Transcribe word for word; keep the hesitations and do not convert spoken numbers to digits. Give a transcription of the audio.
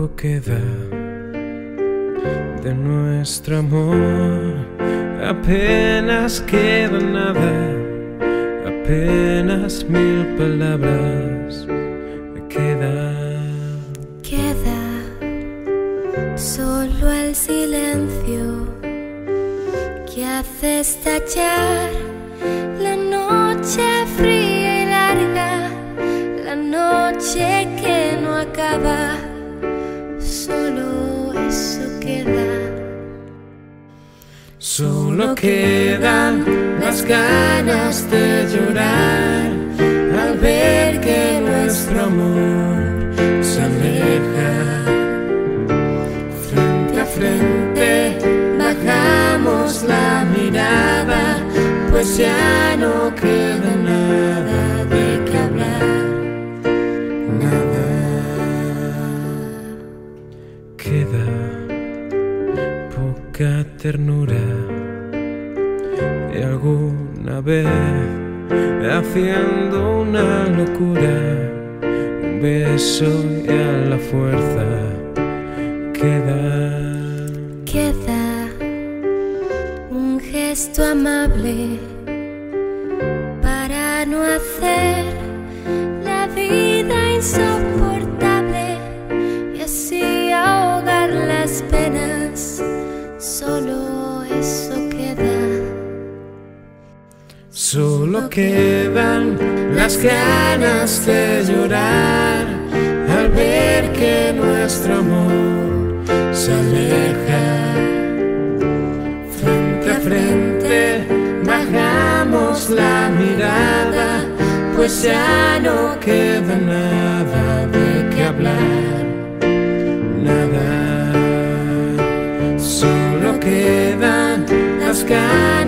Poco queda de nuestro amor, apenas queda nada, apenas mil palabras quedan. Queda solo el silencio que hace estallar la noche fría y larga, la noche que no acaba. Solo eso queda. Solo quedan las ganas de llorar al ver que nuestro amor se aleja. Frente a frente bajamos la mirada, pues ya no queda nada de qué hablar. Nada queda, poca ternura. Y alguna vez, haciendo una locura, un beso y a la fuerza queda. Queda un gesto amable para no hacer la vida insoportable y así ahogar las penas. Solo eso queda. Solo quedan las ganas de llorar al ver que nuestro amor se aleja. Frente a frente bajamos la mirada, pues ya no queda nada de qué hablar. Nada, solo quedan las ganas